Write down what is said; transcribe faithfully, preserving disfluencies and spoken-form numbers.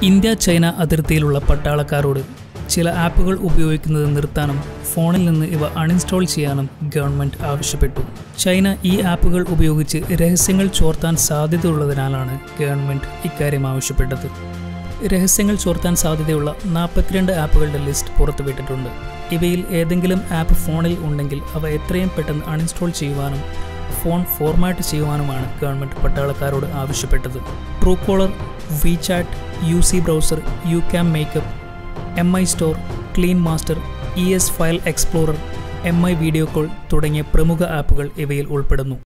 India China അതിർത്തിയിലുള്ള പട്ടാളക്കാരോട് ചില ആപ്പുകൾ ഉപയോഗിക്കുന്നത് നിർത്താനും ഫോണിൽ നിന്ന് ഇവ അൺഇൻസ്റ്റാൾ ചെയ്യാനും ഗവൺമെൻറ് ആവശ്യപ്പെട്ടു. ചൈന ഈ ആപ്പുകൾ ഉപയോഗിച്ച് രഹസ്യങ്ങൾ ചോർത്താൻ സാധ്യതയുള്ളതിനാലാണ് ഗവൺമെൻറ് ഇക്കാര്യം ആവശ്യപ്പെട്ടത്. രഹസ്യങ്ങൾ ചോർത്താൻ സാധ്യതയുള്ള നാൽപ്പത്തിരണ്ട് ആപ്പുകളുടെ ലിസ്റ്റ് പുറത്തുവിട്ടിട്ടുണ്ട്. ഇവയിൽ ഏതെങ്കിലും ആപ്പ് ഫോണിൽ ഉണ്ടെങ്കിൽ അവ എത്രയും പെട്ടെന്ന് അൺഇൻസ്റ്റാൾ ചെയ്യുവാനും ഫോൺ ഫോർമാറ്റ് ചെയ്യുവാനുമാണ് ഗവൺമെൻറ് പട്ടാളക്കാരോട് ആവശ്യപ്പെട്ടത്. Truecaller, WeChat, U C browser, YouCam makeup, M I store, Clean Master, E S file explorer, M I video call തുടങ്ങിയ പ്രമുഖ ആപ്പുകൾ ഇവയിൽ ഉൾപ്പെടുന്നു.